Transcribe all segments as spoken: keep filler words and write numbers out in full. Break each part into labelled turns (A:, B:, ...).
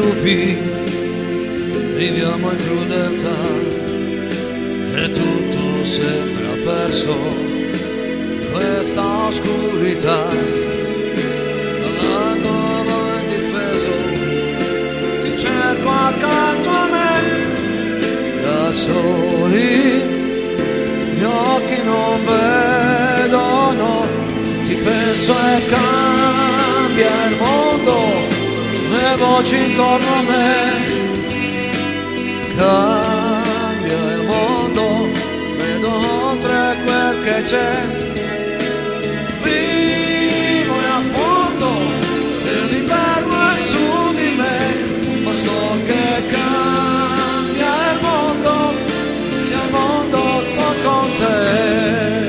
A: lupi, viviamo in crudeltà e tutto sembra perso in questa oscurità. Dall'angolo indifeso ti cerco accanto a me, da soli gli occhi non vedono, ti penso e cambia il mondo, le voci intorno a me, cambia il mondo, vedo oltre quel che c'è, vivo e affondo nell'inverno è su di me, ma so che cambia il mondo, se al mondo sto con te.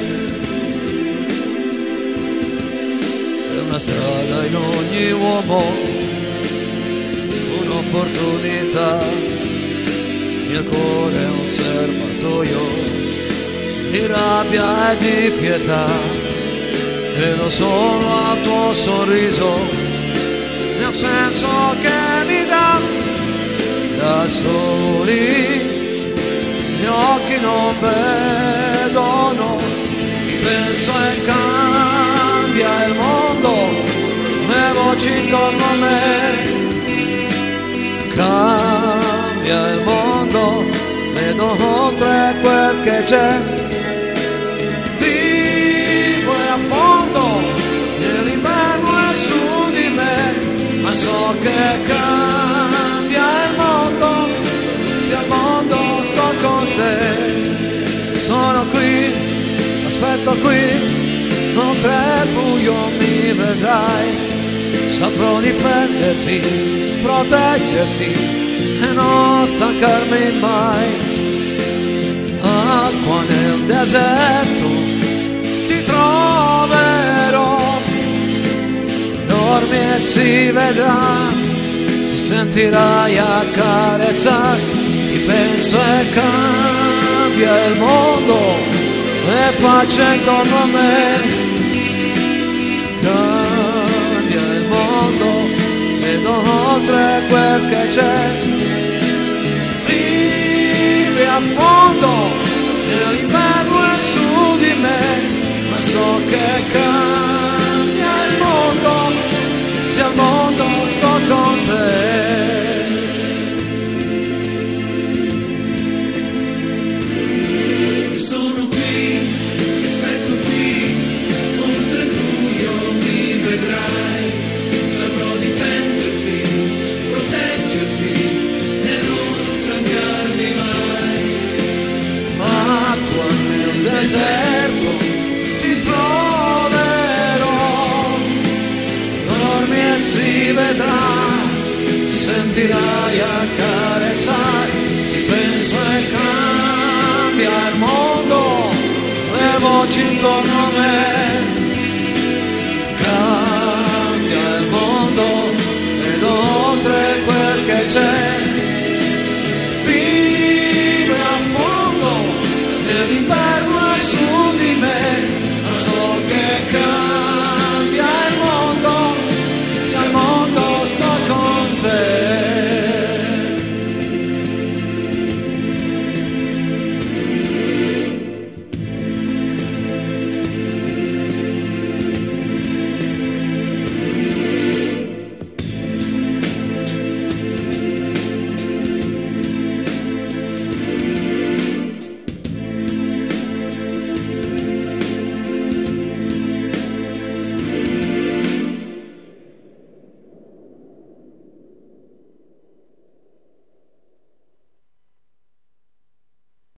A: È una strada in ogni uomo, un'opportunità, il cuore è un serbatoio di rabbia e di pietà, vedo solo al tuo sorriso, nel senso che mi dà, da soli gli occhi non vedono, ti penso e cambia il mondo, le voci intorno a me, cambia il mondo, vedo oltre quel che c'è, vivo e affondo nell'inverno è su di me, ma so che cambia il mondo, se al mondo sto con te. Sono qui, aspetto qui, oltre il buio mi vedrai, saprò difenderti, proteggerti e non stancarmi mai. Acqua nel deserto ti troverò, dormi e si vedrà, ti sentirai accarezzare, ti penso e cambia il mondo, e pace intorno a me, cambia il mondo, vedo oltre quel che c'è, vive a fondo nell'inverno è su di me, ma so che cambia il mondo, se al mondo sto con te.
B: Sono qui, ti aspetto qui, oltre il buio mi vedrai, saprò difenderti, proteggerti e non stancarmi mai.
A: Acqua nel deserto ti troverò, dormi e si vedrà, sentirai accarezzare, ti penso e cambia il mondo, le voci intorno a me, cambia il mondo, vedo oltre quel che c'è, vive a fondo nell'inverno